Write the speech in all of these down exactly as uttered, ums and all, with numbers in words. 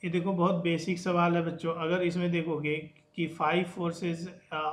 ये देखो बहुत बेसिक सवाल है बच्चों। अगर इसमें देखोगे कि फाइव फोर्सेस,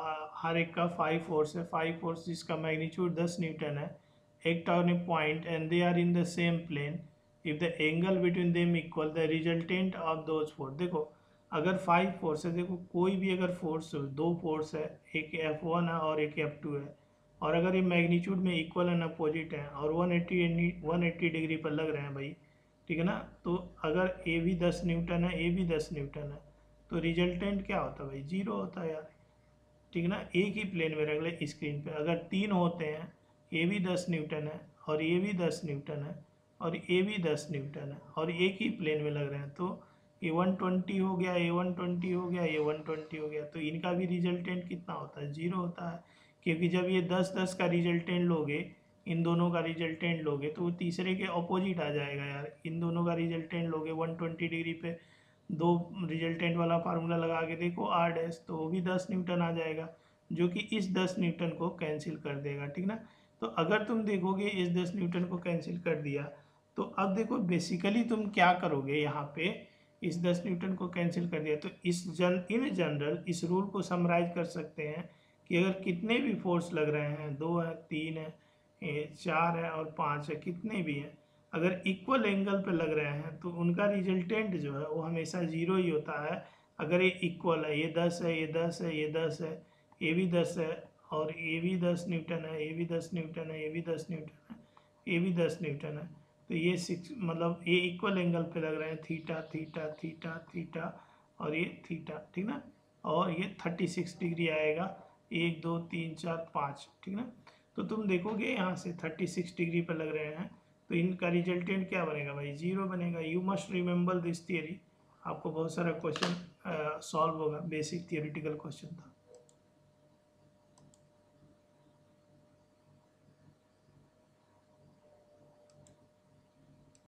हर एक का फाइव फोर्स है, फाइव फोर्स जिसका मैग्नीट्यूड दस न्यूटन है, act on a point and they are in the same plane, if the angle between them equal the resultant of those force. देखो अगर फाइव फोर्स है, देखो कोई भी अगर फोर्स हो, दो फोर्स है, एक एफ वन है और एक एफ टू है, और अगर ये मैग्नीट्यूड में इक्वल एंड अपोजिट है और one eighty one eighty degree पर लग रहे हैं भाई, ठीक है ना, तो अगर ए भी दस न्यूटन है, ए भी दस न्यूटन है, तो रिजल्टेंट क्या होता है भाई, जीरो होता है यार, ठीक है ना। एक ही प्लेन में रख ले स्क्रीन पे, अगर तीन होते हैं, ए भी दस न्यूटन है और ए भी दस न्यूटन है और ए भी दस न्यूटन है और एक ही प्लेन में लग रहे हैं, तो ए वन ट्वेंटी हो गया, ए वन ट्वेंटी हो गया, ए वन ट्वेंटी हो गया, तो इनका भी रिजल्टेंट कितना होता है, जीरो होता है। क्योंकि जब ये दस दस का रिजल्टेंट लोगे, इन दोनों का रिजल्टेंट लोगे, तो वो तीसरे के अपोजिट आ जाएगा यार। इन दोनों का रिजल्टेंट लोगे वन ट्वेंटी डिग्री पे, दो रिजल्टेंट वाला फार्मूला लगा के देखो आर डैश, तो वो भी दस न्यूटन आ जाएगा, जो कि इस दस न्यूटन को कैंसिल कर देगा, ठीक ना। तो अगर तुम देखोगे इस दस न्यूटन को कैंसिल कर दिया, तो अब देखो बेसिकली तुम क्या करोगे यहाँ पे, इस दस न्यूटन को कैंसिल कर दिया, तो इस जन इन जनरल इस रूल को समराइज कर सकते हैं कि अगर कितने भी फोर्स लग रहे हैं, दो है, तीन है, ए, चार है और पाँच है, कितने भी हैं, अगर इक्वल एंगल पे लग रहे हैं, तो उनका रिजल्टेंट जो है वो हमेशा जीरो ही होता है। अगर ये इक्वल है, ये दस है, ये दस है, ये दस है, ये भी दस है और ये भी दस न्यूटन है, ये भी दस न्यूटन है, ये भी दस न्यूटन है, ये भी दस न्यूटन है, तो ये सिक्स मतलब ये इक्वल एंगल पे लग रहे हैं, थीटा थीटा थीटा थीटा और ये थीटा, ठीक ना, और ये थर्टी सिक्स डिग्री आएगा, एक दो तीन चार पाँच, ठीक ना। तो तुम देखोगे यहाँ से थर्टी सिक्स डिग्री पर लग रहे हैं, तो इनका रिजल्टेंट क्या बनेगा भाई, जीरो बनेगा। You must remember this theory. आपको बहुत सारा क्वेश्चन सॉल्व होगा, बेसिक थियोरिटिकल क्वेश्चन था।